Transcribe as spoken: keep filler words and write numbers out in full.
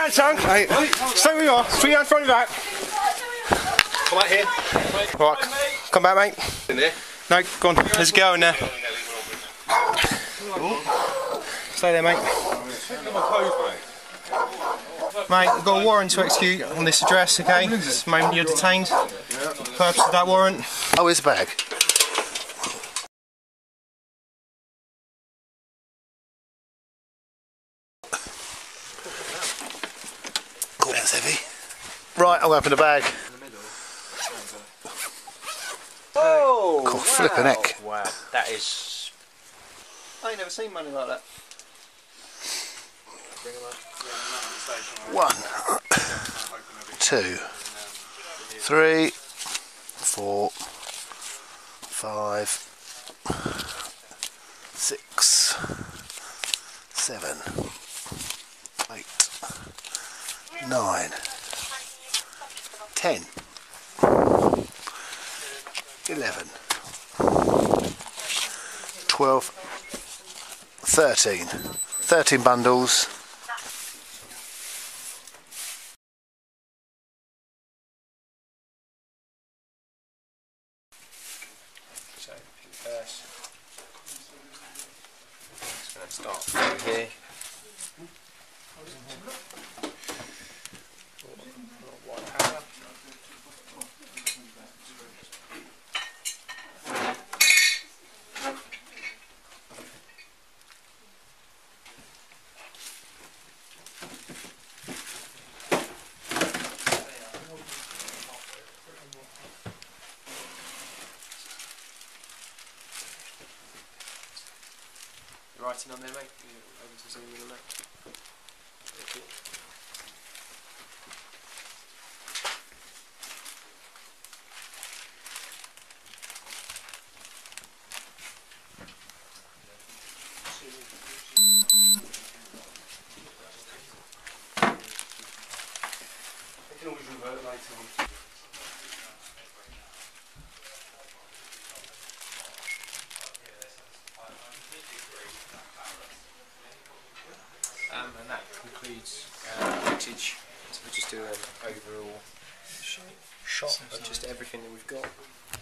Right, son. Hey. Stay where you are. Three hands front and back. Come out here. Right, come back, mate. In there? No, go on. Let's go in there. Stay there, mate. Mate, we've got a warrant to execute on this address, okay? This moment you're detained. Purpose of that warrant. Oh, here's a bag. Oh, that's heavy. Right, I'll open the bag. Oh! God, flipping heck. Wow, that is... I ain't never seen money like that. One, two, three, four, five, six, seven, eight, nine, ten, eleven, twelve, thirteen. thirteen bundles. So, first, just going to start through here. White powder. Writing on there, mate. You're able to zoom in on that. Okay. You can always revert later on. Um, and that concludes our footage. So we'll just do an overall shot of just everything that we've got.